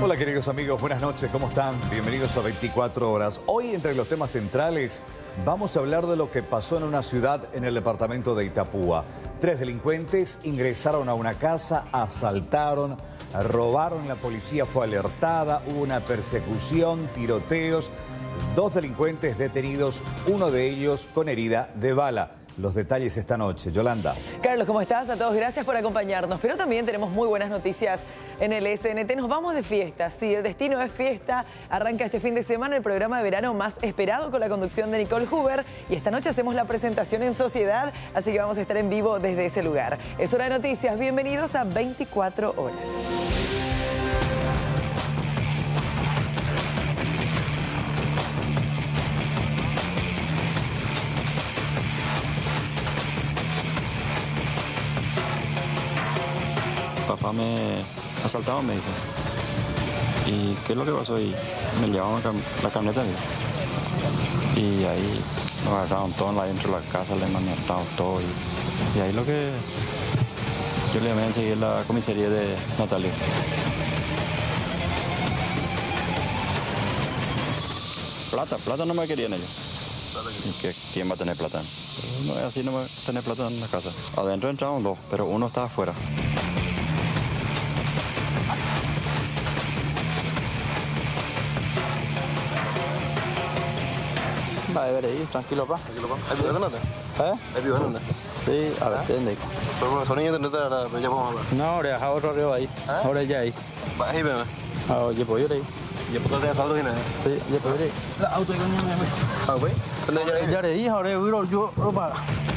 Hola queridos amigos, buenas noches, ¿cómo están? Bienvenidos a 24 horas. Hoy entre los temas centrales vamos a hablar de lo que pasó en una ciudad en el departamento de Itapúa. 3 delincuentes ingresaron a una casa, asaltaron, robaron, la policía fue alertada, hubo una persecución, tiroteos. 2 delincuentes detenidos, uno de ellos con herida de bala. Los detalles esta noche. Yolanda. Carlos, ¿cómo estás? A todos gracias por acompañarnos. Pero también tenemos muy buenas noticias en el SNT. Nos vamos de fiesta. Sí, el destino es fiesta. Arranca este fin de semana el programa de verano más esperado con la conducción de Nicole Huber. Y esta noche hacemos la presentación en sociedad. Así que vamos a estar en vivo desde ese lugar. Es hora de noticias. Bienvenidos a 24 horas. Papá me asaltaron, me dijo. ¿Y qué es lo que pasó? Y me llevaron la camioneta. Y ahí nos agarraron todos dentro de la casa, le maniataron todo. Y ahí lo que yo le llamé enseguida la comisaría de Natalia. Plata no me querían ellos. ¿Y quién va a tener plata? No es así, no va a tener plata en la casa. Adentro entraron 2, pero uno estaba afuera. Va a ver ahí, tranquilo, pa. Tranquilo, pa. ¿Hay vivo en dónde? ¿Hay vivo en dónde? Sí, a ver, ¿dónde? Pero son niños de internet, me llamamos a hablar. No, ahora es otro río ahí. Ahora ya ahí. Va, ahí ven. Oye, pues yo ahí. ¿Y por qué te asalto tiene? Sí, ya pues ahí. La auto que no me llama. Ah, güey. ¿Dónde Ya ahí, ahora yo ropa.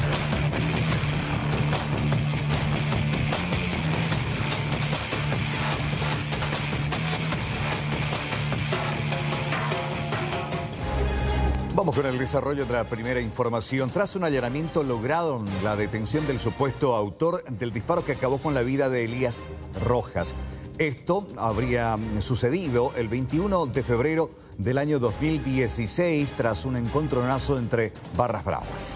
Vamos con el desarrollo de la primera información. Tras un allanamiento lograron la detención del supuesto autor del disparo que acabó con la vida de Elías Rojas. Esto habría sucedido el 21 de febrero del año 2016 tras un encontronazo entre barras bravas.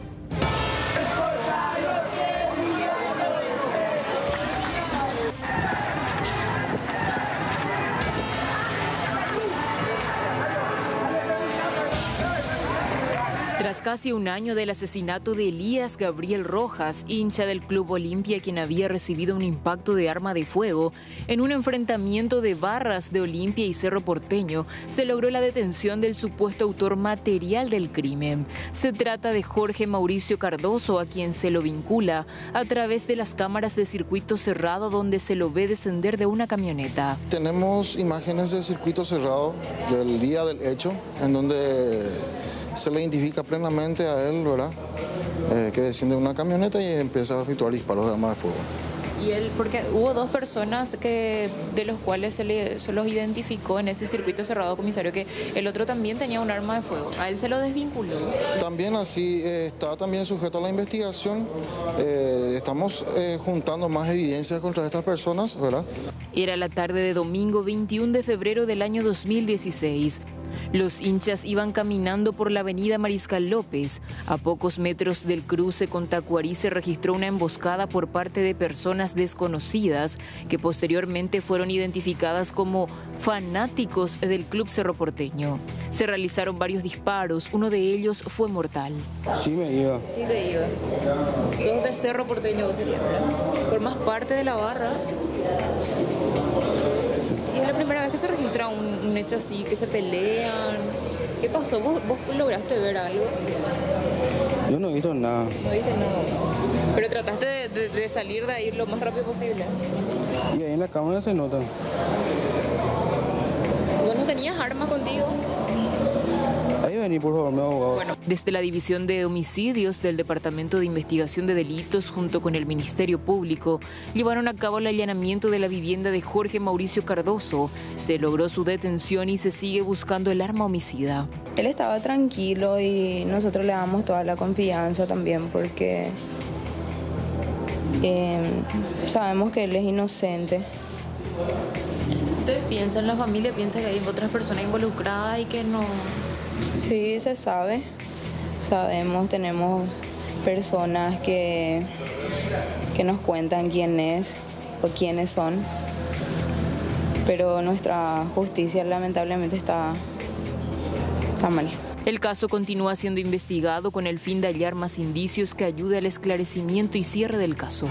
Tras casi un año del asesinato de Elías Gabriel Rojas, hincha del Club Olimpia, quien había recibido un impacto de arma de fuego, en un enfrentamiento de barras de Olimpia y Cerro Porteño, se logró la detención del supuesto autor material del crimen. Se trata de Jorge Mauricio Cardoso, a quien se lo vincula a través de las cámaras de circuito cerrado donde se lo ve descender de una camioneta. Tenemos imágenes de circuito cerrado del día del hecho, en donde se le identifica plenamente a él, ¿verdad? Que desciende de una camioneta y empieza a efectuar disparos de arma de fuego. Y él, porque hubo 2 personas de los cuales se los identificó en ese circuito cerrado, comisario, que el otro también tenía un arma de fuego. A él se lo desvinculó. También así está también sujeto a la investigación. Estamos juntando más evidencias contra estas personas, ¿verdad? Era la tarde de domingo 21 de febrero del año 2016. Los hinchas iban caminando por la avenida Mariscal López. A pocos metros del cruce con Tacuarí se registró una emboscada por parte de personas desconocidas que posteriormente fueron identificadas como fanáticos del Club Cerro Porteño. Se realizaron varios disparos, uno de ellos fue mortal. Sí me iba. Sí te ibas. Sos de Cerro Porteño, vos serías, ¿verdad? ¿Formás parte de la barra? Y es la primera vez que se registra un hecho así, que se pelean. ¿Qué pasó? ¿Vos lograste ver algo? Yo no he visto nada. No viste nada vos. Pero trataste de salir de ahí lo más rápido posible. Y ahí en la cámara se nota. ¿Vos no tenías armas contigo? Ahí vení, por favor, mi abogado. Bueno, desde la División de Homicidios del Departamento de Investigación de Delitos, junto con el Ministerio Público, llevaron a cabo el allanamiento de la vivienda de Jorge Mauricio Cardoso. Se logró su detención y se sigue buscando el arma homicida. Él estaba tranquilo y nosotros le damos toda la confianza también porque sabemos que él es inocente. ¿Ustedes piensan, la familia piensa que hay otras personas involucradas y que no...? Sí, se sabe. Sabemos, tenemos personas que nos cuentan quién es o quiénes son. pero nuestra justicia lamentablemente está mal. El caso continúa siendo investigado con el fin de hallar más indicios que ayude al esclarecimiento y cierre del caso.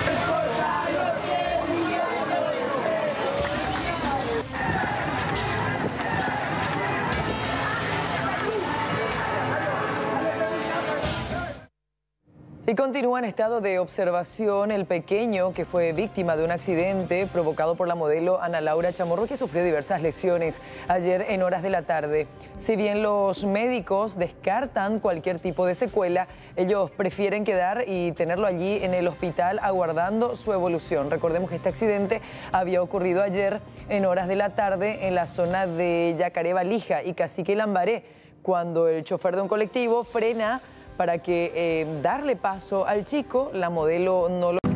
Y continúa en estado de observación el pequeño que fue víctima de un accidente provocado por la modelo Ana Laura Chamorro, que sufrió diversas lesiones ayer en horas de la tarde. Si bien los médicos descartan cualquier tipo de secuela, ellos prefieren quedar y tenerlo allí en el hospital aguardando su evolución. Recordemos que este accidente había ocurrido ayer en horas de la tarde en la zona de Yacaré Valija y Cacique Lambaré, cuando el chofer de un colectivo frena para que darle paso al chico. La modelo no lo...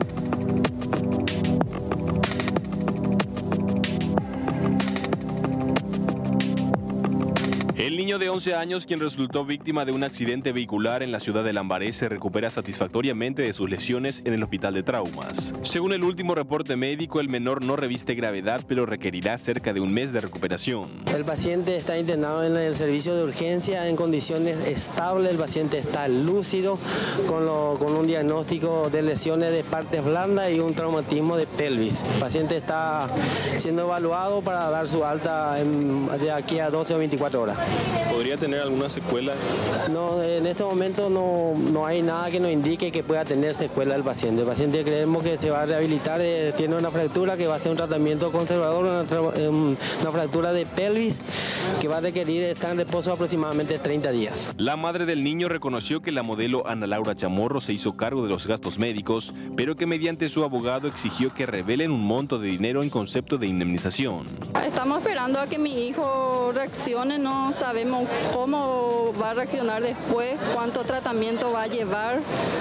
El niño de 11 años, quien resultó víctima de un accidente vehicular en la ciudad de Lambaré, se recupera satisfactoriamente de sus lesiones en el hospital de traumas. Según el último reporte médico, el menor no reviste gravedad, pero requerirá cerca de un mes de recuperación. El paciente está internado en el servicio de urgencia en condiciones estables. El paciente está lúcido con un diagnóstico de lesiones de partes blandas y un traumatismo de pelvis. El paciente está siendo evaluado para dar su alta de aquí a 12 o 24 horas. ¿Podría tener alguna secuela? No, en este momento no hay nada que nos indique que pueda tener secuela el paciente. El paciente creemos que se va a rehabilitar, tiene una fractura que va a ser un tratamiento conservador, una fractura de pelvis que va a requerir estar en reposo aproximadamente 30 días. La madre del niño reconoció que la modelo Ana Laura Chamorro se hizo cargo de los gastos médicos, pero que mediante su abogado exigió que revelen un monto de dinero en concepto de indemnización. Estamos esperando a que mi hijo reaccione, no sabemos cómo va a reaccionar después, cuánto tratamiento va a llevar.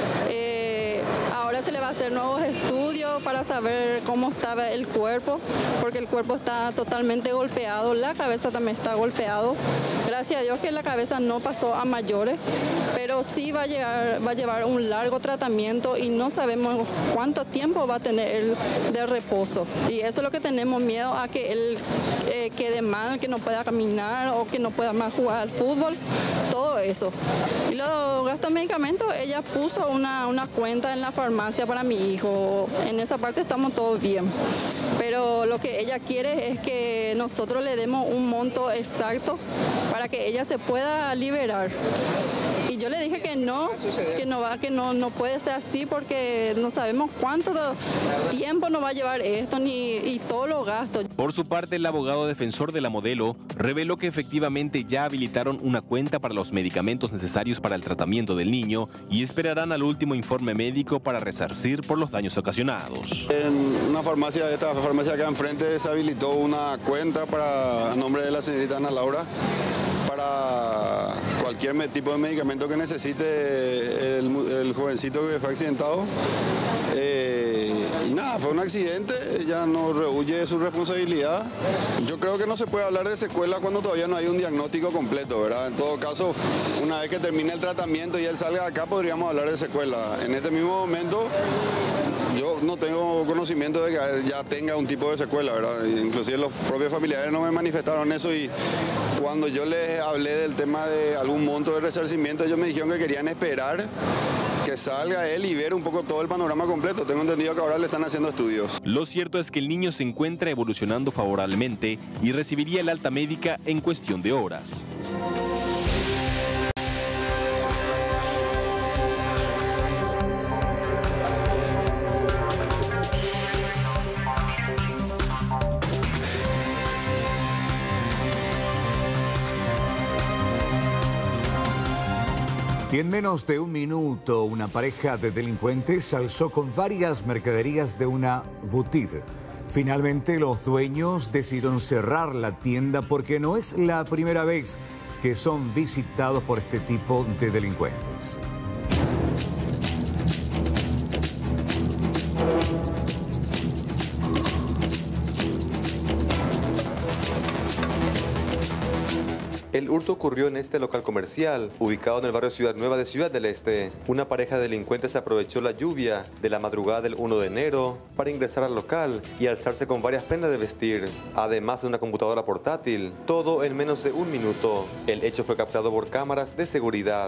Ahora se le va a hacer nuevos estudios para saber cómo estaba el cuerpo, porque el cuerpo está totalmente golpeado, la cabeza también está golpeado. Gracias a Dios que la cabeza no pasó a mayores, pero sí va a llevar un largo tratamiento y no sabemos cuánto tiempo va a tener él de reposo. Y eso es lo que tenemos miedo, a que él quede mal, que no pueda caminar o que no pueda más jugar al fútbol, todo eso. Y los gastos de medicamentos, ella puso una cuenta en la farmacia para mi hijo. En esa parte estamos todos bien. Pero lo que ella quiere es que nosotros le demos un monto exacto para que ella se pueda liberar. Y yo le dije que no puede ser así, porque no sabemos cuánto tiempo nos va a llevar esto y todos los gastos. Por su parte, el abogado defensor de la modelo reveló que efectivamente ya habilitaron una cuenta para los medicamentos necesarios para el tratamiento del niño y esperarán al último informe médico para resarcir por los daños ocasionados. En una farmacia, esta farmacia acá enfrente, se habilitó una cuenta a nombre de la señorita Ana Laura para cualquier tipo de medicamento que necesite el jovencito que fue accidentado. Y nada, fue un accidente, ella no rehuye de su responsabilidad. Yo creo que no se puede hablar de secuela cuando todavía no hay un diagnóstico completo, ¿verdad? En todo caso, una vez que termine el tratamiento y él salga de acá, podríamos hablar de secuela. En este mismo momento, yo no tengo conocimiento de que ya tenga un tipo de secuela, ¿verdad? Inclusive los propios familiares no me manifestaron eso, y cuando yo les hablé del tema de algún monto de resarcimiento, ellos me dijeron que querían esperar que salga él y ver un poco todo el panorama completo. Tengo entendido que ahora le están haciendo estudios. Lo cierto es que el niño se encuentra evolucionando favorablemente y recibiría el alta médica en cuestión de horas. Y en menos de un minuto, una pareja de delincuentes se alzó con varias mercaderías de una boutique. Finalmente, los dueños decidieron cerrar la tienda porque no es la primera vez que son visitados por este tipo de delincuentes. El hurto ocurrió en este local comercial, ubicado en el barrio Ciudad Nueva de Ciudad del Este. Una pareja de delincuentes aprovechó la lluvia de la madrugada del 1 de enero para ingresar al local y alzarse con varias prendas de vestir, además de una computadora portátil, todo en menos de un minuto. El hecho fue captado por cámaras de seguridad.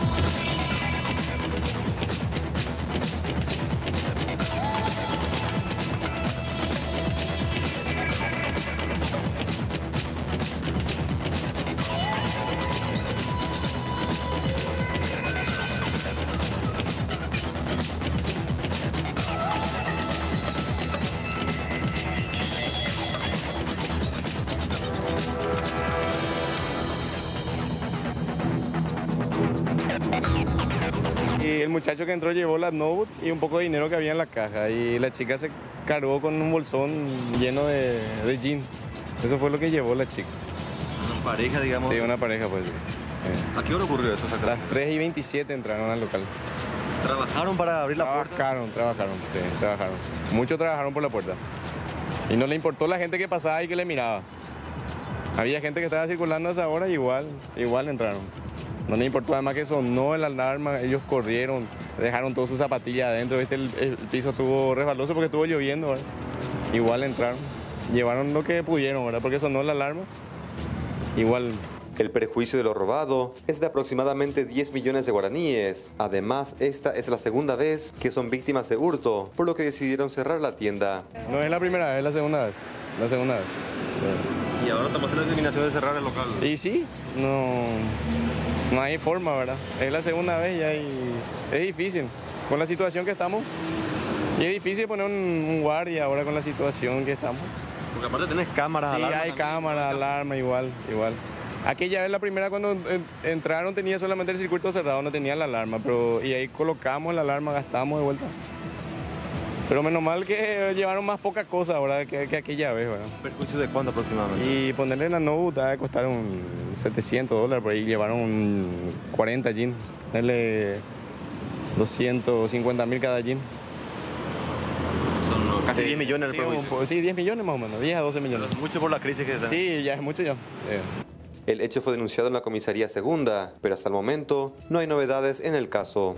Y el muchacho que entró llevó la notebook y un poco de dinero que había en la caja. Y la chica se cargó con un bolsón lleno de jeans. Eso fue lo que llevó la chica. ¿Una pareja, digamos? Sí, una pareja, pues. ¿A qué hora ocurrió eso? Las 3:27 entraron al local. ¿Trabajaron para abrir la puerta? Trabajaron. Muchos trabajaron por la puerta. Y no le importó la gente que pasaba y que le miraba. Había gente que estaba circulando a esa hora y igual entraron. No les importó, además que sonó el alarma, ellos corrieron, dejaron todas sus zapatillas adentro, ¿viste? El piso estuvo resbaloso porque estuvo lloviendo, ¿verdad? Igual entraron, llevaron lo que pudieron, ¿verdad? Porque sonó la alarma, igual. El perjuicio de lo robado es de aproximadamente 10 millones de guaraníes. Además, esta es la segunda vez que son víctimas de hurto, por lo que decidieron cerrar la tienda. No es la primera vez, es la segunda vez. ¿Y ahora tomaste la determinación de cerrar el local? Y sí, no hay forma, ¿verdad? Es la segunda vez es difícil. Con la situación que estamos, y es difícil poner un guardia ahora con la situación que estamos. Porque aparte tenés cámaras, alarma. Sí, hay cámaras, alarma, igual. Aquella vez, la primera, cuando entraron, tenía solamente el circuito cerrado, no tenía la alarma, y ahí colocamos la alarma, gastamos de vuelta. Pero menos mal que llevaron más poca cosa ahora que aquella vez, ¿verdad? ¿Perjuicio de cuánto aproximadamente? Y ponerle la notebook va a costar $700, por ahí llevaron 40 jeans, ponerle 250.000 cada jean. Son casi 10 millones el perjuicio. Sí, 10 millones más o menos, 10 a 12 millones. Pero mucho por la crisis que está. Sí, ya es mucho ya. El hecho fue denunciado en la comisaría segunda, pero hasta el momento no hay novedades en el caso.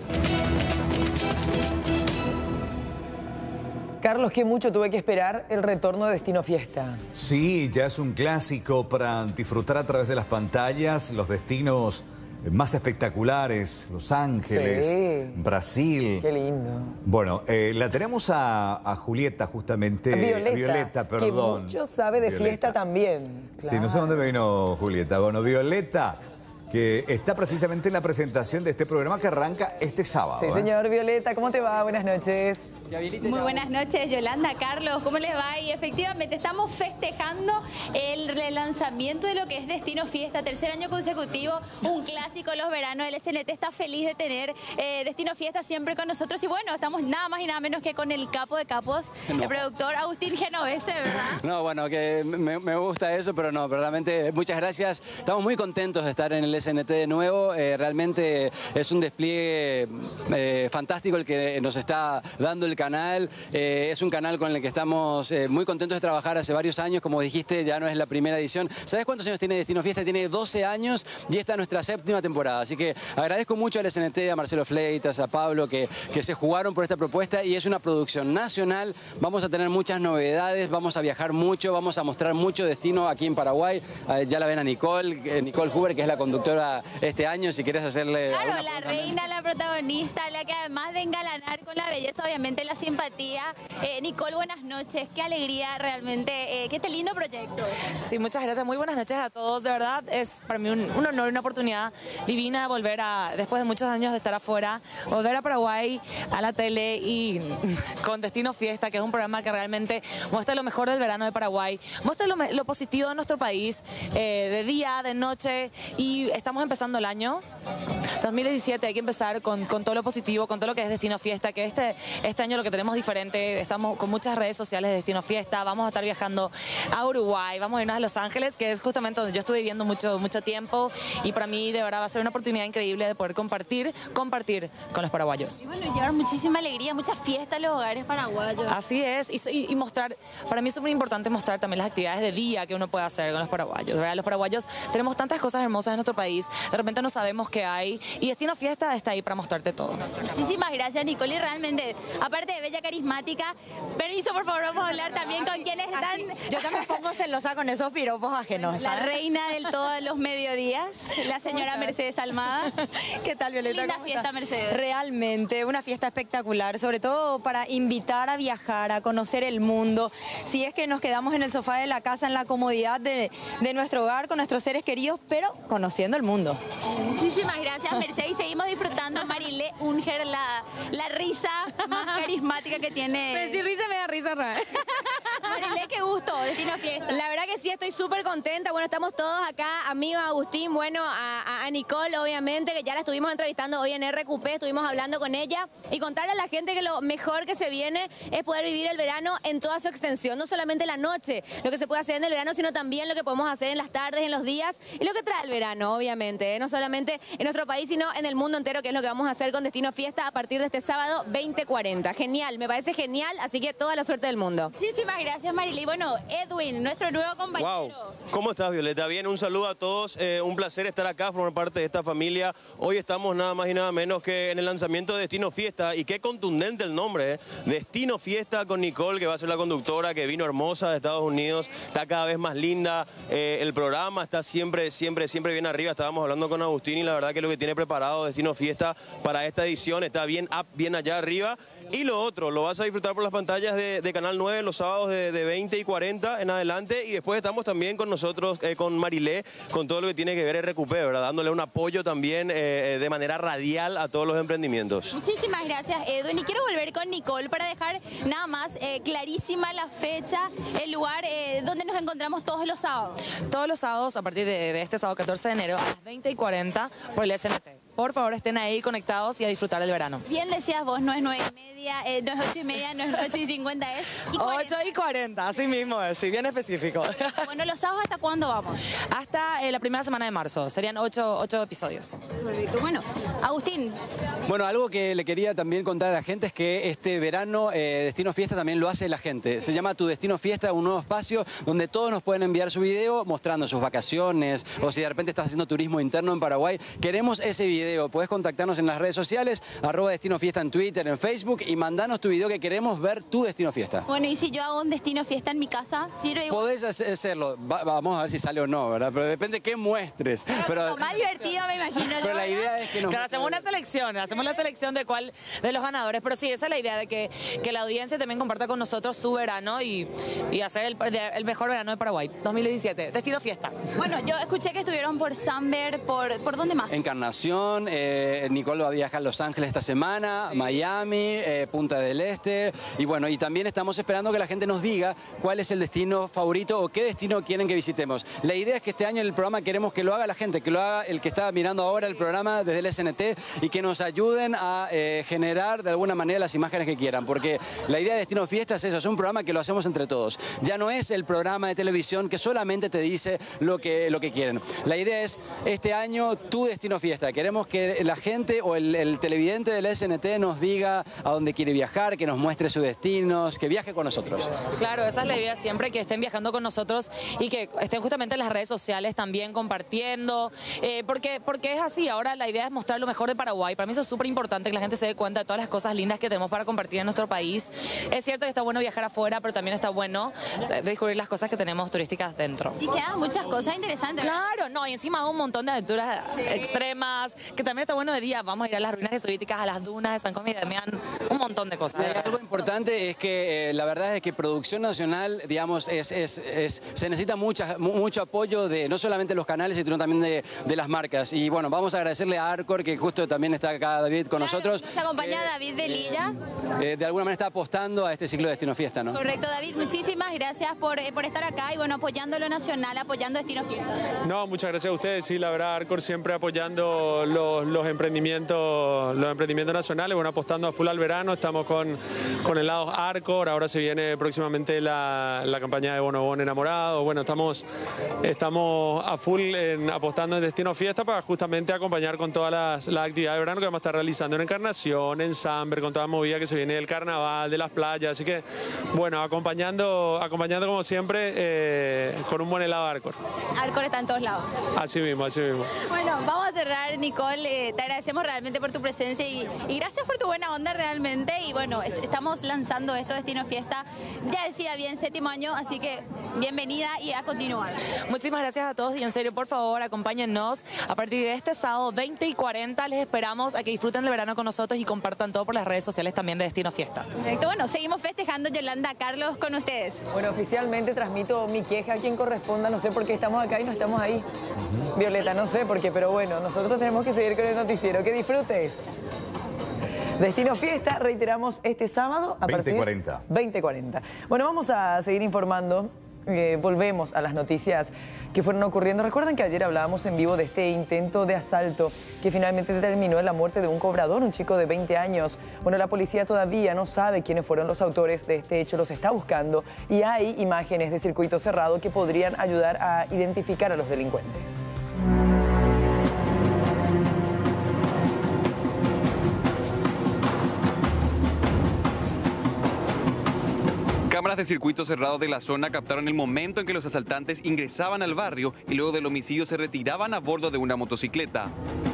Carlos, qué mucho tuve que esperar el retorno de Destino Fiesta. Sí, ya es un clásico para disfrutar a través de las pantallas los destinos más espectaculares, Los Ángeles, sí. Brasil. Qué lindo. Bueno, la tenemos a Julieta justamente. Violeta, perdón. Que mucho sabe de Violeta. fiesta también. Claro. Sí, no sé dónde vino Julieta. Bueno, Violeta, que está precisamente en la presentación de este programa que arranca este sábado. Sí, señor. Violeta, ¿cómo te va? Buenas noches. Muy buenas noches, Yolanda, Carlos, ¿cómo les va? Y efectivamente estamos festejando el relanzamiento de lo que es Destino Fiesta, tercer año consecutivo, un clásico los veranos. El SNT está feliz de tener Destino Fiesta siempre con nosotros y bueno, estamos nada más y nada menos que con el capo de capos, el productor Agustín Genovese, ¿verdad? No, bueno, que me gusta eso, pero no, pero realmente muchas gracias. Estamos muy contentos de estar en el SNT de nuevo, realmente es un despliegue fantástico el que nos está dando el canal, es un canal con el que estamos muy contentos de trabajar hace varios años, como dijiste, ya no es la primera edición. ¿Sabes cuántos años tiene Destino Fiesta? Tiene 12 años y esta es nuestra 7ª temporada, así que agradezco mucho al SNT, a Marcelo Fleitas, a Pablo, que se jugaron por esta propuesta y es una producción nacional, vamos a tener muchas novedades, vamos a viajar mucho, vamos a mostrar mucho destino aquí en Paraguay, ya la ven a Nicole Huber, que es la conductora este año, si quieres hacerle... Claro, la reina, la protagonista, la que además de engalanar con la belleza, obviamente la simpatía. Nicole, buenas noches, qué alegría realmente, qué este lindo proyecto. Sí, muchas gracias, muy buenas noches a todos, de verdad es para mí un honor, una oportunidad divina volver después de muchos años de estar afuera, volver a Paraguay, a la tele y con Destino Fiesta, que es un programa que realmente muestra lo mejor del verano de Paraguay, muestra lo positivo de nuestro país, de día, de noche, y estamos empezando el año. 2017 hay que empezar con todo lo positivo, con todo lo que es Destino Fiesta, que este año lo que tenemos diferente, estamos con muchas redes sociales de Destino Fiesta, vamos a estar viajando a Uruguay, vamos a irnos a Los Ángeles, que es justamente donde yo estuve viviendo mucho tiempo, y para mí de verdad va a ser una oportunidad increíble de poder compartir con los paraguayos. Y bueno, llevar muchísima alegría, mucha fiesta en los hogares paraguayos. Así es, y mostrar, para mí es súper importante mostrar también las actividades de día que uno puede hacer con los paraguayos, ¿verdad? Los paraguayos tenemos tantas cosas hermosas en nuestro país, de repente no sabemos qué hay, y Destino Fiesta está ahí para mostrarte todo. Muchísimas gracias, Nicole, y realmente, aparte de bella, carismática, permiso, por favor, vamos a hablar también con quienes están... Yo también me pongo celosa con esos piropos ajenos, ¿sabes? La reina del todos los mediodías, la señora Mercedes Almada. ¿Qué tal, Violeta? Linda fiesta, Mercedes. Realmente, una fiesta espectacular, sobre todo para invitar a viajar, a conocer el mundo. Si es que nos quedamos en el sofá de la casa, en la comodidad de nuestro hogar, con nuestros seres queridos, pero conociendo el mundo. Muchísimas gracias, Mercedes, y seguimos disfrutando Marilé Unger, la risa más carismática que tiene. Pero si risa me da risa, Marilé, qué gusto, Destino Fiesta. La verdad que sí, estoy súper contenta. Bueno, estamos todos acá, amigo Agustín, bueno, a Nicole, obviamente, que ya la estuvimos entrevistando hoy en RQP, estuvimos hablando con ella, y contarle a la gente que lo mejor que se viene es poder vivir el verano en toda su extensión, no solamente la noche, lo que se puede hacer en el verano, sino también lo que podemos hacer en las tardes, en los días, y lo que trae el verano, obviamente, no solamente en nuestro país, sino en el mundo entero, que es lo que vamos a hacer con Destino Fiesta a partir de este sábado 20:40. Genial, me parece genial, así que toda la suerte del mundo. Muchísimas gracias, Marilé. Bueno, Edwin, nuestro nuevo compañero. Wow. ¿Cómo estás, Violeta? Bien, un saludo a todos. Un placer estar acá, formar parte de esta familia. Hoy estamos nada más y nada menos que en el lanzamiento de Destino Fiesta, y qué contundente el nombre, ¿eh? Destino Fiesta con Nicole, que va a ser la conductora, que vino hermosa de Estados Unidos, está cada vez más linda. El programa está siempre bien arriba. Estábamos hablando con Agustín, y la verdad que lo que tiene preparado Destino Fiesta para esta edición está bien bien allá arriba. Y lo otro, lo vas a disfrutar por las pantallas de Canal 9 los sábados de 20:40 en adelante, y después estamos también con nosotros, con Marilé, con todo lo que tiene que ver RQP, ¿verdad? Dándole un apoyo también de manera radial a todos los emprendimientos. Muchísimas gracias, Edwin, y quiero volver con Nicole para dejar nada más clarísima la fecha, el lugar donde nos encontramos todos los sábados. Todos los sábados, a partir de este sábado 14 de enero, a las 20:40 por el SNT. Por favor, estén ahí conectados y a disfrutar del verano. Bien decías vos, no es 9:30, no es 8:30, no es 8:50, es 8:40, así mismo es, sí, bien específico. Bueno, ¿los sábados hasta cuándo vamos? Hasta la primera semana de marzo, serían 8 episodios. Perfecto. Bueno, Agustín. Bueno, algo que le quería también contar a la gente es que este verano Destino Fiesta también lo hace la gente. Se llama Tu Destino Fiesta, un nuevo espacio donde todos nos pueden enviar su video mostrando sus vacaciones, o si de repente estás haciendo turismo interno en Paraguay, queremos ese video. Puedes contactarnos en las redes sociales, @Destino Fiesta en Twitter, en Facebook, y mandanos tu video, que queremos ver tu Destino Fiesta. Bueno, y si yo hago un Destino Fiesta en mi casa, podés hacerlo, vamos a ver si sale o no, ¿verdad? Pero depende qué muestres. Pero lo más divertido, me imagino. Pero la idea es que nos... Claro, hacemos la selección de los ganadores, pero sí, esa es la idea, de que la audiencia también comparta con nosotros su verano y hacer el mejor verano de Paraguay. 2017, Destino Fiesta. Bueno, yo escuché que estuvieron por Samber, ¿por dónde más? Encarnación, Nicole va a viajar a Los Ángeles esta semana, sí. Miami, Punta del Este, y bueno, y también estamos esperando que la gente nos diga cuál es el destino favorito o qué destino quieren que visitemos. La idea es que este año en el programa queremos que lo haga la gente, que lo haga el que está mirando ahora el programa desde el SNT, y que nos ayuden a generar de alguna manera las imágenes que quieran, porque la idea de Destino Fiesta es eso, es un programa que lo hacemos entre todos. Ya no es el programa de televisión que solamente te dice lo que quieren. La idea es, este año, Tu Destino Fiesta. Queremos que la gente o el televidente del SNT nos diga a dónde quiere viajar, que nos muestre sus destinos, que viaje con nosotros. Claro, esa es la idea siempre, que estén viajando con nosotros y que estén justamente en las redes sociales también compartiendo, porque es así. Ahora la idea es mostrar lo mejor de Paraguay. Para mí eso es súper importante, que la gente se dé cuenta de todas las cosas lindas que tenemos para compartir en nuestro país. Es cierto que está bueno viajar afuera, pero también está bueno descubrir las cosas que tenemos turísticas dentro. Y quedan muchas cosas interesantes, ¿verdad? Claro, no, y encima un montón de aventuras extremas, que también está bueno de día. Vamos a ir a las ruinas jesuíticas, a las dunas de San Cosme y Damián, un montón de cosas. Algo importante es que la verdad es que producción nacional, digamos, se necesita mucho apoyo de no solamente los canales, sino también de las marcas. Y bueno, vamos a agradecerle a Arcor, que justo también está acá David con nosotros. Nos acompaña David de Lilla. De alguna manera está apostando a este ciclo de Destino Fiesta, ¿no? Correcto, David, muchísimas gracias por estar acá y bueno, apoyando lo nacional, apoyando Destino Fiesta. No, muchas gracias a ustedes. Sí, la verdad, Arcor siempre apoyando los emprendimientos nacionales, bueno, apostando a full al verano. Estamos con helados Arcor, ahora se viene próximamente la campaña de Bonobón Enamorado. Bueno, estamos a full apostando en Destino Fiesta para justamente acompañar con todas las actividades de verano que vamos a estar realizando en Encarnación, en Samber, con toda la movida que se viene del carnaval, de las playas. Así que, bueno, acompañando como siempre con un buen helado Arcor. Arcor está en todos lados. Así mismo, así mismo. Bueno, vamos a cerrar, Nicole. Te agradecemos realmente por tu presencia y gracias por tu buena onda realmente. Y bueno, estamos lanzando esto, Destino Fiesta. Ya decía bien, 7º año, así que bienvenida y a continuar. Muchísimas gracias a todos y en serio, por favor, acompáñennos. A partir de este sábado 20 y 40 les esperamos a que disfruten del verano con nosotros y compartan todo por las redes sociales también de Destino Fiesta. Perfecto, bueno, seguimos festejando, Yolanda, Carlos, con ustedes. Bueno, oficialmente transmito mi queja a quien corresponda, no sé por qué estamos acá y no estamos ahí. Violeta, no sé por qué, pero bueno, nosotros tenemos que seguir con el noticiero. Que disfrutes. Destino Fiesta, reiteramos, este sábado a partir 20:40. Bueno, vamos a seguir informando. Volvemos a las noticias que fueron ocurriendo. Recuerden que ayer hablábamos en vivo de este intento de asalto que finalmente terminó en la muerte de un cobrador, un chico de 20 años. Bueno, la policía todavía no sabe quiénes fueron los autores de este hecho, los está buscando y hay imágenes de circuito cerrado que podrían ayudar a identificar a los delincuentes. Cámaras de circuito cerrado de la zona captaron el momento en que los asaltantes ingresaban al barrio y luego del homicidio se retiraban a bordo de una motocicleta.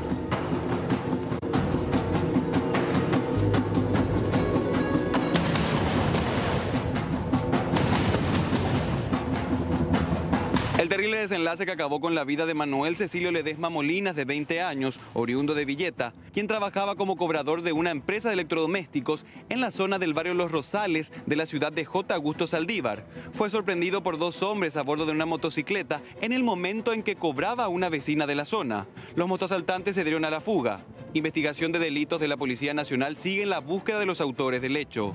El terrible desenlace que acabó con la vida de Manuel Cecilio Ledesma Molinas, de 20 años, oriundo de Villeta, quien trabajaba como cobrador de una empresa de electrodomésticos en la zona del barrio Los Rosales de la ciudad de J. Augusto Saldívar. Fue sorprendido por 2 hombres a bordo de una motocicleta en el momento en que cobraba a una vecina de la zona. Los motoasaltantes se dieron a la fuga. Investigación de delitos de la Policía Nacional sigue en la búsqueda de los autores del hecho.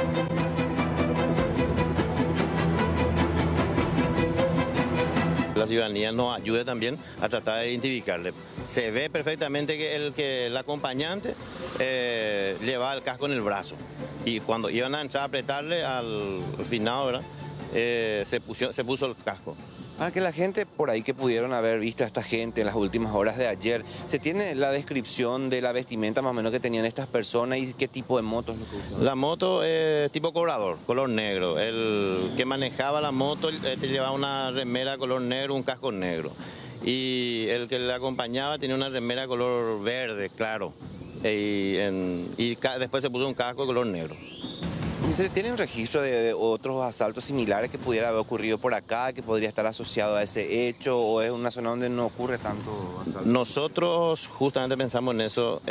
La ciudadanía nos ayude también a tratar de identificarle. Se ve perfectamente que el acompañante llevaba el casco en el brazo y cuando iban a entrar a apretarle al finado, ¿verdad? Se puso el casco. Para que la gente por ahí que pudieron haber visto a esta gente en las últimas horas de ayer, ¿se tiene la descripción de la vestimenta más o menos que tenían estas personas y qué tipo de motos lo que usaban? La moto es tipo cobrador, color negro. El que manejaba la moto llevaba una remera color negro, un casco negro. Y el que le acompañaba tenía una remera color verde, claro. Y después se puso un casco color negro. ¿Se tiene un registro de otros asaltos similares que pudiera haber ocurrido por acá, que podría estar asociado a ese hecho, o es una zona donde no ocurre tanto asalto? Nosotros justamente pensamos en eso.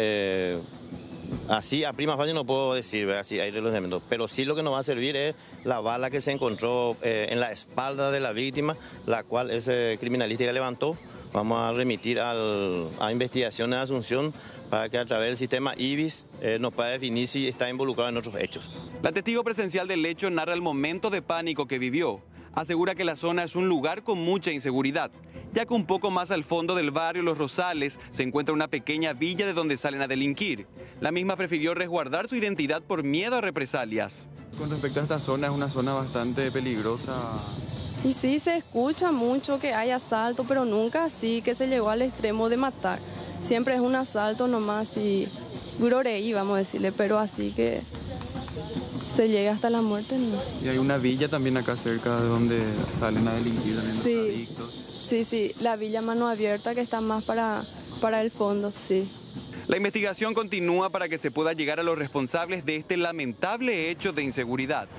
Así a prima facie no puedo decir, ¿verdad? Sí, hay relacionamiento, pero sí lo que nos va a servir es la bala que se encontró en la espalda de la víctima, la cual ese criminalística levantó. Vamos a remitir a investigación de Asunción para que a través del sistema IBIS nos pueda definir si está involucrado en otros hechos. La testigo presencial del hecho narra el momento de pánico que vivió. Asegura que la zona es un lugar con mucha inseguridad, ya que un poco más al fondo del barrio Los Rosales se encuentra una pequeña villa de donde salen a delinquir. La misma prefirió resguardar su identidad por miedo a represalias. Con respecto a esta zona, es una zona bastante peligrosa. Y sí, se escucha mucho que hay asalto, pero nunca así que se llegó al extremo de matar. Siempre es un asalto nomás y groreí, vamos a decirle, pero así que se llega hasta la muerte, no. Y hay una villa también acá cerca de donde salen a delinquir también los adictos. Sí, la villa Mano Abierta que está más para el fondo, sí. La investigación continúa para que se pueda llegar a los responsables de este lamentable hecho de inseguridad.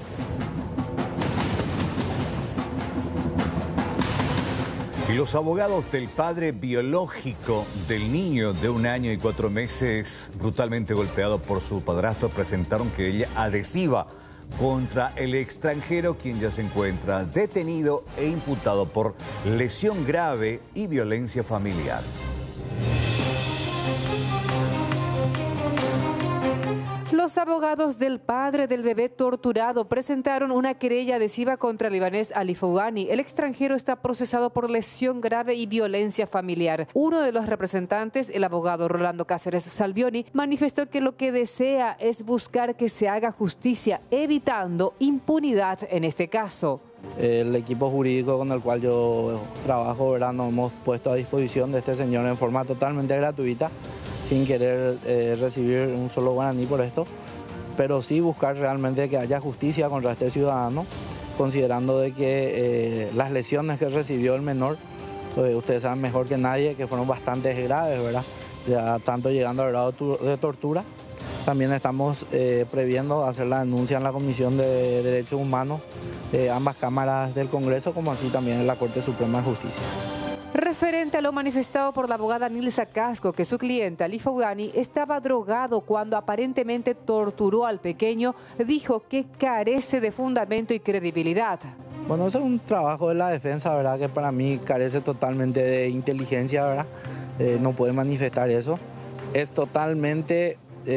Y los abogados del padre biológico del niño de 1 año y 4 meses, brutalmente golpeado por su padrastro, presentaron querella adhesiva contra el extranjero, quien ya se encuentra detenido e imputado por lesión grave y violencia familiar. Los Los abogados del padre del bebé torturado presentaron una querella adhesiva contra el libanés Ali Fougani. El extranjero está procesado por lesión grave y violencia familiar. Uno de los representantes, el abogado Rolando Cáceres Salvioni, manifestó que lo que desea es buscar que se haga justicia, evitando impunidad en este caso. El equipo jurídico con el cual yo trabajo, ¿verdad?, nos hemos puesto a disposición de este señor en forma totalmente gratuita, sin querer recibir un solo guaraní por esto, pero sí buscar realmente que haya justicia contra este ciudadano, considerando de que las lesiones que recibió el menor, ustedes saben mejor que nadie que fueron bastante graves, ¿verdad?, ya tanto llegando al grado de tortura. También estamos previendo hacer la denuncia en la Comisión de Derechos Humanos de ambas cámaras del Congreso, como así también en la Corte Suprema de Justicia. Referente a lo manifestado por la abogada Nilsa Casco, que su cliente Ali Fougani estaba drogado cuando aparentemente torturó al pequeño, dijo que carece de fundamento y credibilidad. Bueno, eso es un trabajo de la defensa, ¿verdad?, que para mí carece totalmente de inteligencia, ¿verdad? No puede manifestar eso. Es totalmente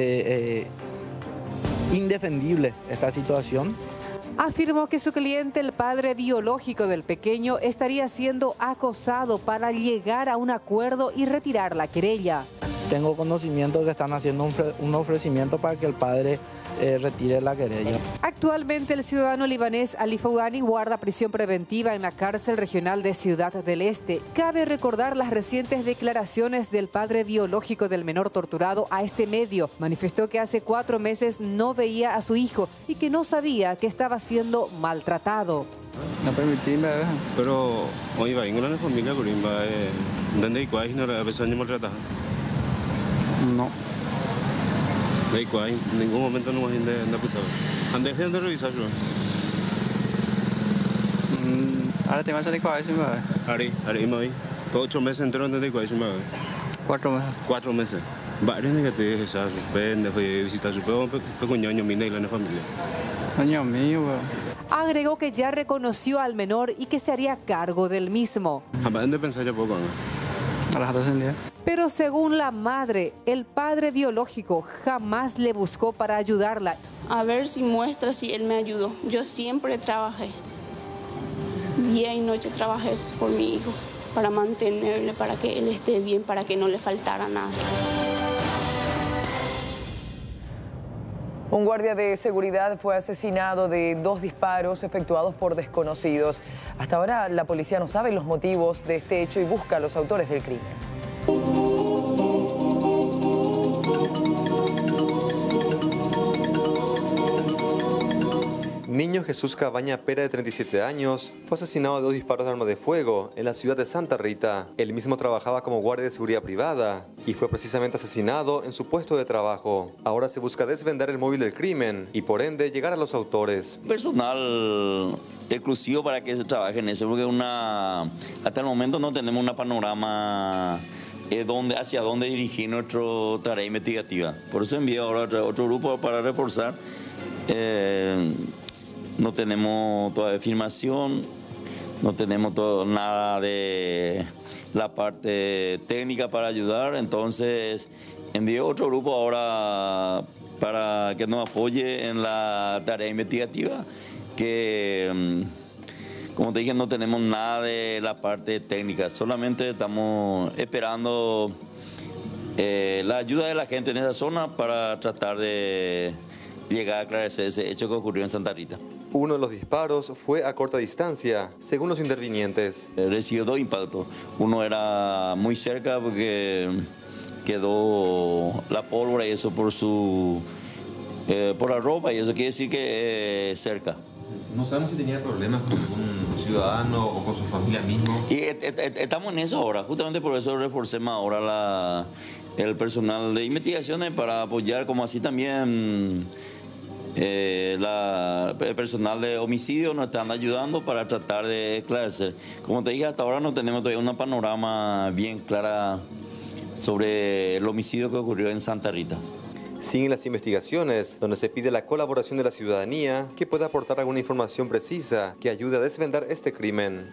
indefendible esta situación. Afirmó que su cliente, el padre biológico del pequeño, estaría siendo acosado para llegar a un acuerdo y retirar la querella. Tengo conocimiento de que están haciendo un ofrecimiento para que el padre retire la querella. Actualmente el ciudadano libanés Ali Fougani guarda prisión preventiva en la cárcel regional de Ciudad del Este. Cabe recordar las recientes declaraciones del padre biológico del menor torturado a este medio. Manifestó que hace 4 meses no veía a su hijo y que no sabía que estaba siendo maltratado. No permitíme, pero hoy va a ir a la familia, ¿dónde hay no a veces maltratado? No. En ningún momento no me han acusado. ¿Han dejado de revisar yo? Ahora te vas a hacer cuál, ¿sí? Ahora, me voy. 8 meses enteros de cuál, ¿sí? 4 meses. 4 meses. Varios negativos, ya, fue visitar su pequeño año mío y la familia. Año mío, Agregó que ya reconoció al menor y que se haría cargo del mismo. Jamás de pensar ya poco, ¿no? A las 12 del día. Pero según la madre, el padre biológico jamás le buscó para ayudarla. A ver si muestra si él me ayudó. Yo siempre trabajé. Día y noche trabajé por mi hijo, para mantenerle, para que él esté bien, para que no le faltara nada. Un guardia de seguridad fue asesinado de 2 disparos efectuados por desconocidos. Hasta ahora la policía no sabe los motivos de este hecho y busca a los autores del crimen. Niño Jesús Cabaña Pera, de 37 años, fue asesinado de 2 disparos de arma de fuego en la ciudad de Santa Rita. Él mismo trabajaba como guardia de seguridad privada y fue precisamente asesinado en su puesto de trabajo. Ahora se busca desvendar el móvil del crimen y por ende llegar a los autores. Personal exclusivo para que se trabaje en eso, porque hasta el momento no tenemos una panorama hacia dónde dirigir nuestra tarea investigativa. Por eso envío ahora otro grupo para reforzar. No tenemos toda afirmación, no tenemos nada de la parte técnica para ayudar, entonces envío otro grupo ahora para que nos apoye en la tarea investigativa, que como te dije no tenemos nada de la parte técnica, solamente estamos esperando la ayuda de la gente en esa zona para tratar de llegar a aclarecer ese hecho que ocurrió en Santa Rita. Uno de los disparos fue a corta distancia, según los intervinientes. Recibió 2 impactos. Uno era muy cerca porque quedó la pólvora y eso por la ropa, y eso quiere decir que cerca. No sabemos si tenía problemas con algún ciudadano o con su familia mismo. Y estamos en eso ahora, justamente por eso reforcemos ahora el personal de investigaciones para apoyar, como así también el personal de homicidio nos están ayudando para tratar de esclarecer. Como te dije, hasta ahora no tenemos todavía una panorama bien clara sobre el homicidio que ocurrió en Santa Rita. Siguen las investigaciones, donde se pide la colaboración de la ciudadanía que pueda aportar alguna información precisa que ayude a desvendar este crimen.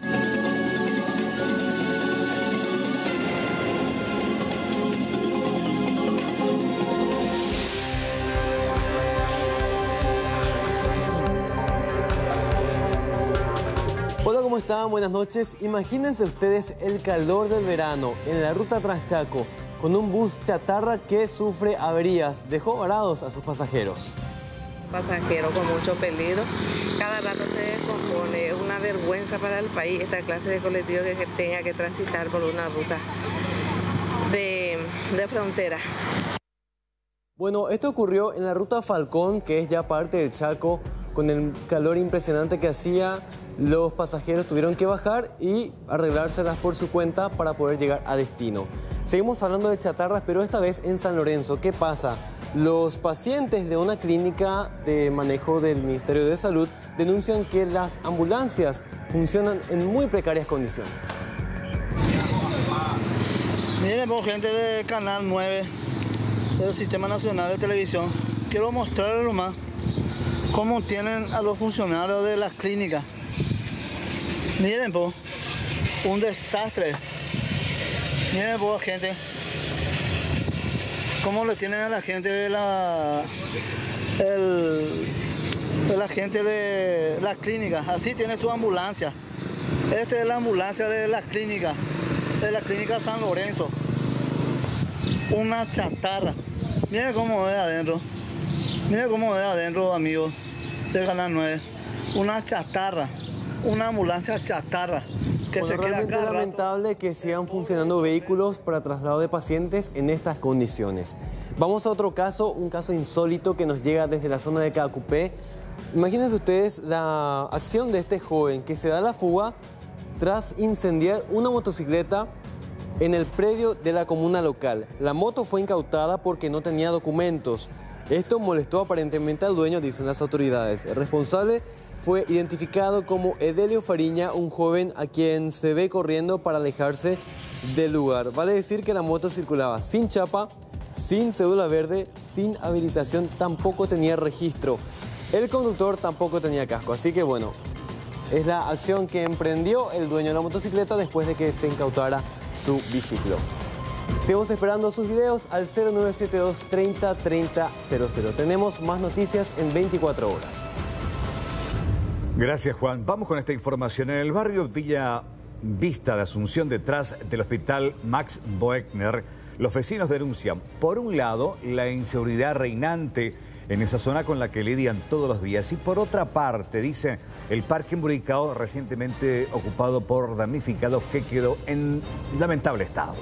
¿Cómo están? Buenas noches. Imagínense ustedes el calor del verano en la ruta Transchaco con un bus chatarra que sufre averías. Dejó varados a sus pasajeros. Pasajeros con mucho peligro, cada rato se descompone. Es una vergüenza para el país esta clase de colectivo que tenga que transitar por una ruta de frontera. Bueno, esto ocurrió en la ruta Falcón, que es ya parte del Chaco. Con el calor impresionante que hacía, los pasajeros tuvieron que bajar y arreglárselas por su cuenta para poder llegar a destino. Seguimos hablando de chatarras, pero esta vez en San Lorenzo. ¿Qué pasa? Los pacientes de una clínica de manejo del Ministerio de Salud denuncian que las ambulancias funcionan en muy precarias condiciones. Miren, gente de Canal 9, del Sistema Nacional de Televisión, quiero mostrarles nomás cómo tienen a los funcionarios de las clínicas. Miren, po, un desastre. Miren, po, gente, cómo le tienen a la gente de la gente de las clínicas. Así tiene su ambulancia. Esta es la ambulancia de la clínica San Lorenzo. Una chatarra. Miren cómo es adentro. Miren cómo es adentro, amigos de Canal 9. Una chatarra. Una ambulancia chatarra. Que Bueno, se queda realmente acá. lamentable que sigan funcionando vehículos para traslado de pacientes en estas condiciones. Vamos a otro caso, un caso insólito que nos llega desde la zona de Cacupé. Imagínense ustedes la acción de este joven que se da la fuga tras incendiar una motocicleta en el predio de la comuna local. La moto fue incautada porque no tenía documentos. Esto molestó aparentemente al dueño, dicen las autoridades. El responsable fue identificado como Edelio Fariña, un joven a quien se ve corriendo para alejarse del lugar. Vale decir que la moto circulaba sin chapa, sin cédula verde, sin habilitación, tampoco tenía registro. El conductor tampoco tenía casco, así que bueno, es la acción que emprendió el dueño de la motocicleta después de que se incautara su biciclo. Sigamos esperando sus videos al 0972 30 30 00. Tenemos más noticias en 24 horas. Gracias, Juan. Vamos con esta información. En el barrio Villa Vista de Asunción, detrás del hospital Max Boekner, los vecinos denuncian, por un lado, la inseguridad reinante en esa zona con la que lidian todos los días, y por otra parte, dicen, el parque Emburicao, recientemente ocupado por damnificados, que quedó en lamentable estado.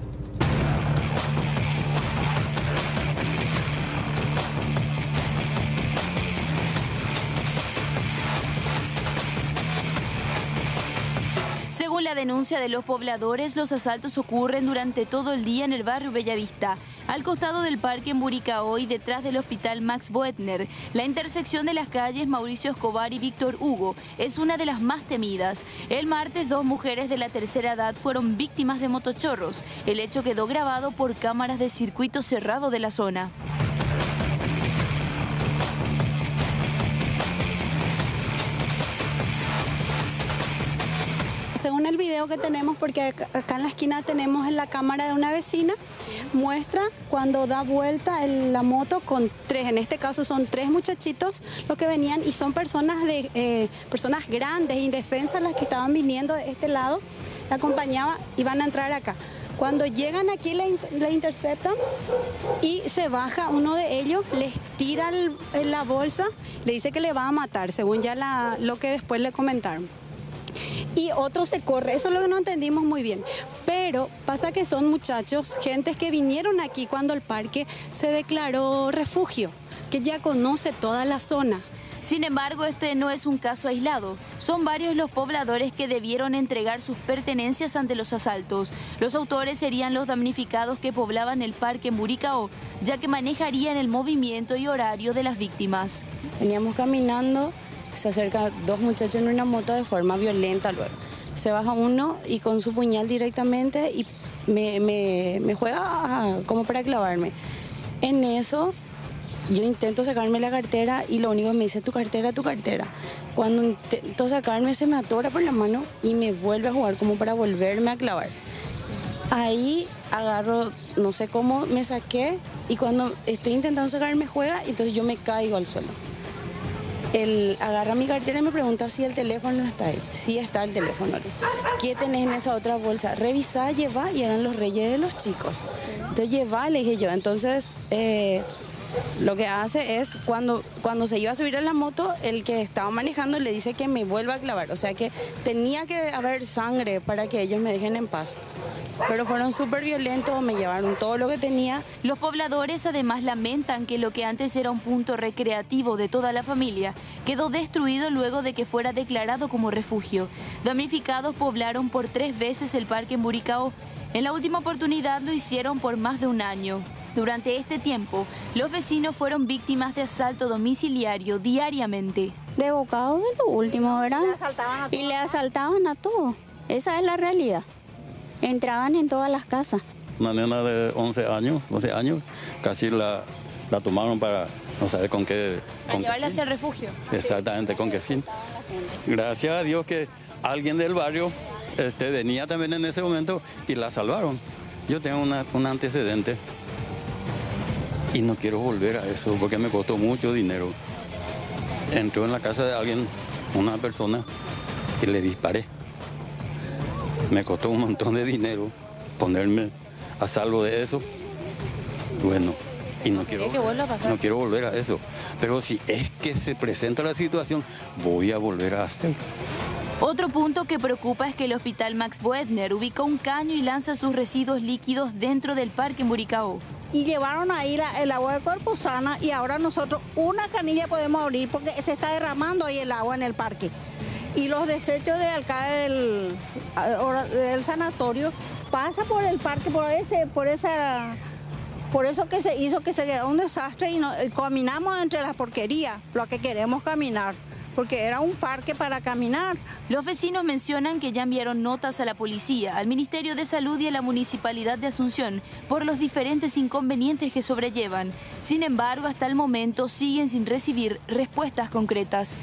Según la denuncia de los pobladores, los asaltos ocurren durante todo el día en el barrio Bellavista, al costado del parque Emburicao y detrás del hospital Max Boekner. La intersección de las calles Mauricio Escobar y Víctor Hugo es una de las más temidas. El martes, 2 mujeres de la tercera edad fueron víctimas de motochorros. El hecho quedó grabado por cámaras de circuito cerrado de la zona. Según el video que tenemos, porque acá en la esquina tenemos en la cámara de una vecina, muestra cuando da vuelta la moto con 3, en este caso son 3 muchachitos los que venían, y son personas grandes, indefensas, las que estaban viniendo de este lado, la acompañaba y van a entrar acá. Cuando llegan aquí la interceptan y se baja uno de ellos, les tira la bolsa, le dice que le va a matar, según ya lo que después le comentaron. Y otro se corre, eso es lo que no entendimos muy bien. Pero pasa que son muchachos, gentes que vinieron aquí cuando el parque se declaró refugio, que ya conoce toda la zona. Sin embargo, este no es un caso aislado. Son varios los pobladores que debieron entregar sus pertenencias ante los asaltos. Los autores serían los damnificados que poblaban el parque Emburicao, ya que manejarían el movimiento y horario de las víctimas. Veníamos caminando, se acercan 2 muchachos en una moto de forma violenta luego. Se baja uno y con su puñal directamente y me juega como para clavarme. En eso yo intento sacarme la cartera y lo único que me dice, tu cartera. Cuando intento sacarme se me atora por la mano y me vuelve a jugar como para volverme a clavar. Ahí agarro, no sé cómo, me saqué y cuando estoy intentando sacarme juega, entonces yo me caigo al suelo. Él agarra mi cartera y me pregunta si el teléfono está ahí. Sí está el teléfono. ¿Qué tenés en esa otra bolsa? Revisá, lleva, y eran los reyes de los chicos. Entonces lleva, le dije yo. Entonces lo que hace es cuando se iba a subir a la moto, el que estaba manejando le dice que me vuelva a clavar. O sea que tenía que haber sangre para que ellos me dejen en paz. Pero fueron súper violentos, me llevaron todo lo que tenía. Los pobladores además lamentan que lo que antes era un punto recreativo de toda la familia quedó destruido luego de que fuera declarado como refugio. Damnificados poblaron por 3 veces el parque en Buricao. En la última oportunidad lo hicieron por más de un año. Durante este tiempo, los vecinos fueron víctimas de asalto domiciliario diariamente. De bocado de lo último, ¿verdad? Y le asaltaban a todos. Esa es la realidad. Entraban en todas las casas. Una nena de 11 años, 12 años, casi la tomaron para, no sé con qué... Para llevarla hacia el refugio. Exactamente, con qué fin. Gracias a Dios que alguien del barrio venía también en ese momento y la salvaron. Yo tengo un antecedente y no quiero volver a eso porque me costó mucho dinero. Entró en la casa de alguien, una persona, y le disparé. Me costó un montón de dinero ponerme a salvo de eso. Bueno, y no quiero volver a eso. Pero si es que se presenta la situación, voy a volver a hacerlo. Otro punto que preocupa es que el hospital Max Boetner ubicó un caño y lanza sus residuos líquidos dentro del parque en Buricao. Y llevaron ahí el agua de Corposana y ahora nosotros una canilla podemos abrir porque se está derramando ahí el agua en el parque. Y los desechos de acá del sanatorio pasa por el parque, por eso que se hizo que se quedó un desastre y caminamos entre las porquerías, lo que queremos caminar, porque era un parque para caminar. Los vecinos mencionan que ya enviaron notas a la policía, al Ministerio de Salud y a la Municipalidad de Asunción por los diferentes inconvenientes que sobrellevan. Sin embargo, hasta el momento siguen sin recibir respuestas concretas.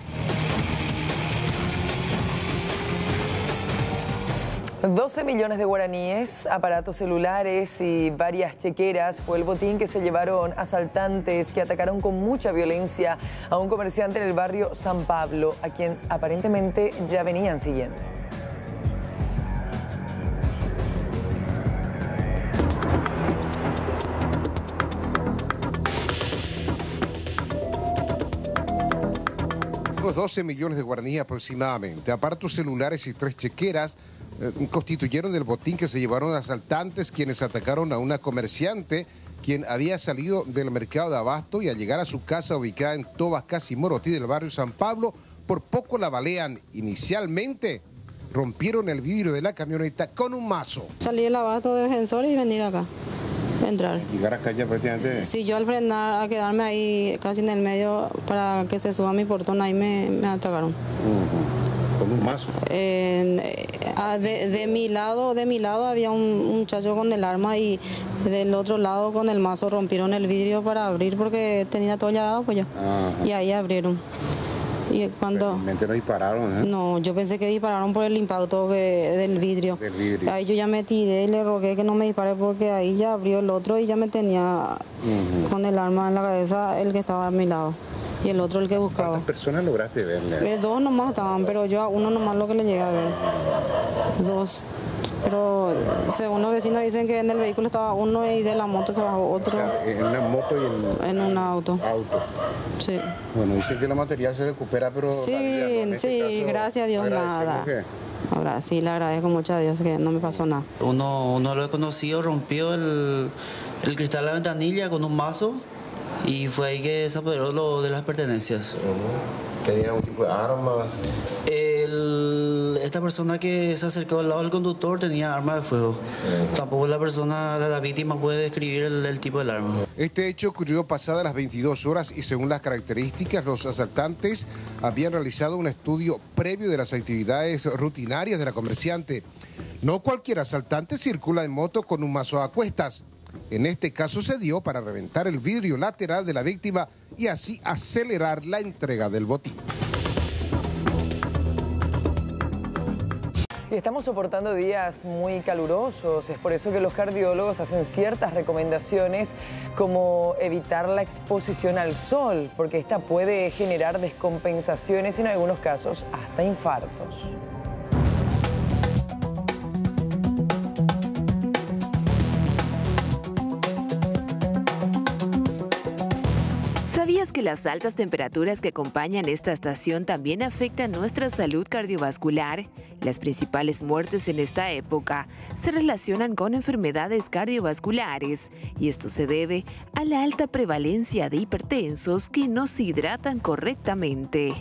12 millones de guaraníes, aparatos celulares y varias chequeras fue el botín que se llevaron asaltantes que atacaron con mucha violencia a un comerciante en el barrio San Pablo, a quien aparentemente ya venían siguiendo. Unos 12 millones de guaraníes aproximadamente, aparatos celulares y 3 chequeras constituyeron el botín que se llevaron asaltantes quienes atacaron a una comerciante quien había salido del mercado de abasto y al llegar a su casa ubicada en Tobas Casi Morotí del barrio San Pablo, por poco la balean. Inicialmente rompieron el vidrio de la camioneta con un mazo. Salí del abasto de Defensor y venir acá, entrar. ¿Llegar acá ya prácticamente? Sí, yo al frenar, a quedarme ahí casi en el medio para que se suba mi portón, ahí me atacaron. ¿Con un mazo? De mi lado había un muchacho con el arma y del otro lado con el mazo rompieron el vidrio para abrir porque tenía todo llagado pues yo. Y ahí abrieron. Y cuando... ¿Realmente no dispararon? No, yo pensé que dispararon por el impacto del vidrio. Ahí yo ya me tiré y le rogué que no me dispare porque ahí ya abrió el otro y ya me tenía con el arma en la cabeza el que estaba a mi lado. Y el otro el que buscaba. ¿Cuántas personas lograste verle? 2 nomás estaban, pero yo a uno nomás lo que le llegué a ver. 2. Pero según los vecinos dicen que en el vehículo estaba uno y de la moto se bajó otro. O sea, en una moto y en un auto. Sí. Bueno, dicen que la material se recupera, pero... Sí, caso, gracias a Dios, nada. Ahora sí, le agradezco mucho a Dios que no me pasó nada. Uno lo he conocido, rompió el cristal de la ventanilla con un mazo. Y fue ahí que se apoderó lo de las pertenencias. ¿Tenía algún tipo de armas? Esta persona que se acercó al lado del conductor tenía arma de fuego. Tampoco la víctima puede describir el tipo del arma. Este hecho ocurrió pasadas las 22 horas y según las características, los asaltantes habían realizado un estudio previo de las actividades rutinarias de la comerciante. No cualquier asaltante circula en moto con un mazo a cuestas. En este caso se dio para reventar el vidrio lateral de la víctima y así acelerar la entrega del botín. Y estamos soportando días muy calurosos, es por eso que los cardiólogos hacen ciertas recomendaciones como evitar la exposición al sol, porque esta puede generar descompensaciones y en algunos casos hasta infartos. ¿Sabías que las altas temperaturas que acompañan esta estación también afectan nuestra salud cardiovascular? Las principales muertes en esta época se relacionan con enfermedades cardiovasculares y esto se debe a la alta prevalencia de hipertensos que no se hidratan correctamente.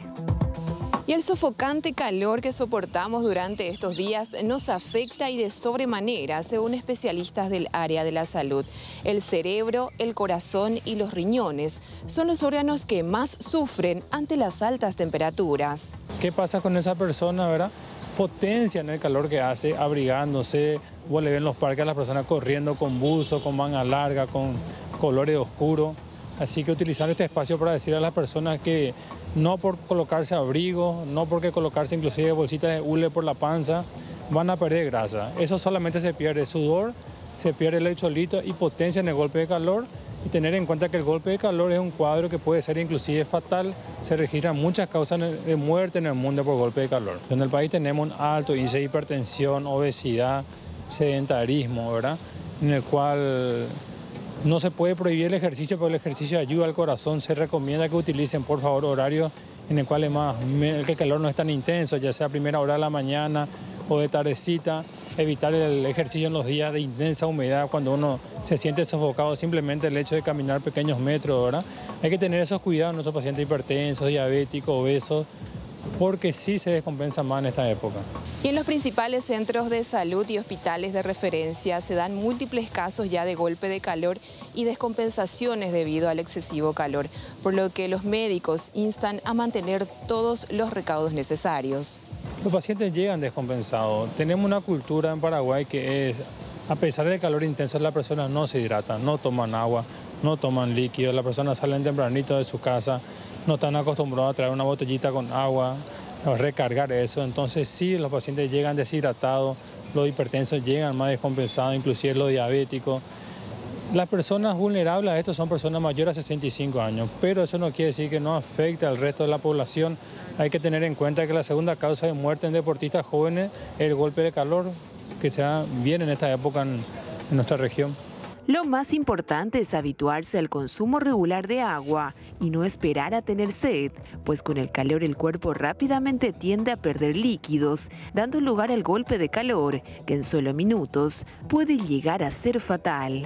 Y el sofocante calor que soportamos durante estos días nos afecta y de sobremanera, según especialistas del área de la salud. El cerebro, el corazón y los riñones son los órganos que más sufren ante las altas temperaturas. ¿Qué pasa con esa persona, verdad? Potencian el calor que hace, abrigándose. Vos le ven en los parques a las personas corriendo con buzo, con manga larga, con colores oscuros. Así que utilizar este espacio para decir a las personas que no por colocarse abrigo, no porque colocarse inclusive bolsitas de hule por la panza, van a perder grasa. Eso solamente se pierde sudor, se pierde el electrolito y potencia en el golpe de calor. Y tener en cuenta que el golpe de calor es un cuadro que puede ser inclusive fatal. Se registran muchas causas de muerte en el mundo por golpe de calor. En el país tenemos un alto índice de hipertensión, obesidad, sedentarismo, ¿verdad? En el cual no se puede prohibir el ejercicio, pero el ejercicio ayuda al corazón. Se recomienda que utilicen, por favor, horarios en el cual el calor no es tan intenso, ya sea a primera hora de la mañana o de tardecita. Evitar el ejercicio en los días de intensa humedad, cuando uno se siente sofocado, simplemente el hecho de caminar pequeños metros, ¿verdad? Hay que tener esos cuidados en nuestros pacientes hipertensos, diabéticos, obesos, porque sí se descompensa más en esta época. Y en los principales centros de salud y hospitales de referencia se dan múltiples casos ya de golpe de calor y descompensaciones debido al excesivo calor, por lo que los médicos instan a mantener todos los recaudos necesarios. Los pacientes llegan descompensados. Tenemos una cultura en Paraguay que es, a pesar del calor intenso, las personas no se hidratan, no toman agua, no toman líquidos, las personas salen tempranito de su casa, no están acostumbrados a traer una botellita con agua, a recargar eso. Entonces sí, los pacientes llegan deshidratados, los hipertensos llegan más descompensados, inclusive los diabéticos. Las personas vulnerables a esto son personas mayores a 65 años, pero eso no quiere decir que no afecte al resto de la población. Hay que tener en cuenta que la segunda causa de muerte en deportistas jóvenes es el golpe de calor, que se da bien en esta época en nuestra región. Lo más importante es habituarse al consumo regular de agua y no esperar a tener sed, pues con el calor el cuerpo rápidamente tiende a perder líquidos, dando lugar al golpe de calor, que en solo minutos puede llegar a ser fatal.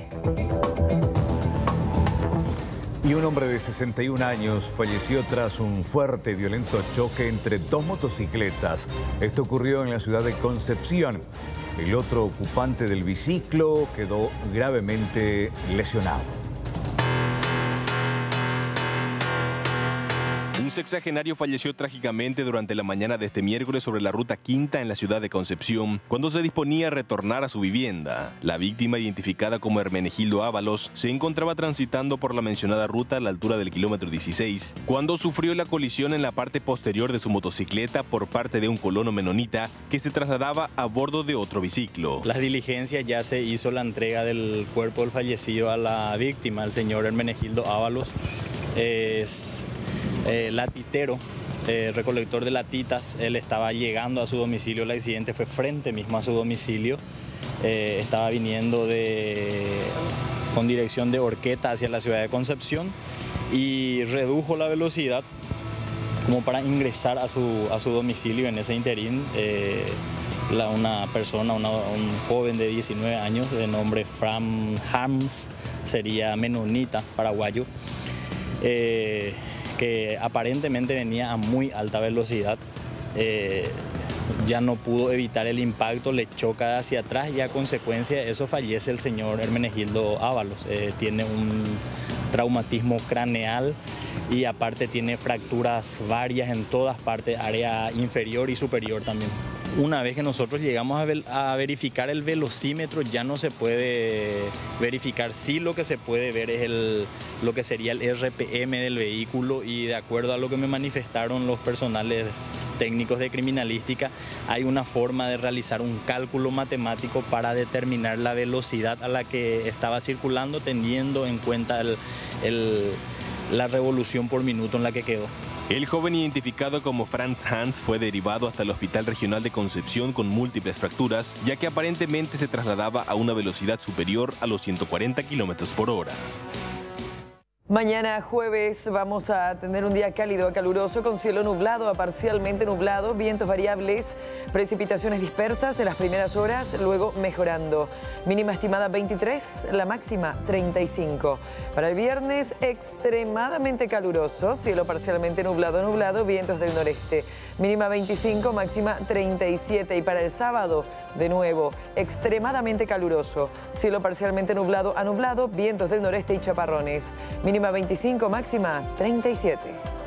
Y un hombre de 61 años falleció tras un fuerte y violento choque entre dos motocicletas. Esto ocurrió en la ciudad de Concepción. El otro ocupante del biciclo quedó gravemente lesionado. Un sexagenario falleció trágicamente durante la mañana de este miércoles sobre la ruta Quinta en la ciudad de Concepción, cuando se disponía a retornar a su vivienda. La víctima, identificada como Hermenegildo Ábalos, se encontraba transitando por la mencionada ruta a la altura del kilómetro 16, cuando sufrió la colisión en la parte posterior de su motocicleta por parte de un colono menonita que se trasladaba a bordo de otro biciclo. Las diligencias ya se hizo la entrega del cuerpo del fallecido a la víctima, el señor Hermenegildo Ábalos. Es latitero, recolector de latitas. Él estaba llegando a su domicilio, el accidente fue frente mismo a su domicilio. Estaba viniendo con dirección de Horqueta hacia la ciudad de Concepción y redujo la velocidad como para ingresar a su domicilio. En ese interín una persona, un joven de 19 años de nombre Fram Harms, sería menonita, paraguayo, que aparentemente venía a muy alta velocidad, ya no pudo evitar el impacto, le choca hacia atrás y a consecuencia de eso fallece el señor Hermenegildo Ábalos. Tiene un traumatismo craneal y aparte tiene fracturas varias en todas partes, área inferior y superior también. Una vez que nosotros llegamos a verificar el velocímetro, ya no se puede verificar. Sí, lo que se puede ver es lo que sería el RPM del vehículo, y de acuerdo a lo que me manifestaron los personales técnicos de criminalística, hay una forma de realizar un cálculo matemático para determinar la velocidad a la que estaba circulando, teniendo en cuenta la revolución por minuto en la que quedó. El joven, identificado como Franz Hans, fue derivado hasta el Hospital Regional de Concepción con múltiples fracturas, ya que aparentemente se trasladaba a una velocidad superior a los 140 km/h. Mañana jueves vamos a tener un día cálido a caluroso, con cielo nublado a parcialmente nublado, vientos variables, precipitaciones dispersas en las primeras horas, luego mejorando. Mínima estimada 23, la máxima 35. Para el viernes, extremadamente caluroso, cielo parcialmente nublado, vientos del noreste. Mínima 25, máxima 37. Y para el sábado, de nuevo, extremadamente caluroso, cielo parcialmente nublado a nublado, vientos del noreste y chaparrones. Mínima 25, máxima 37.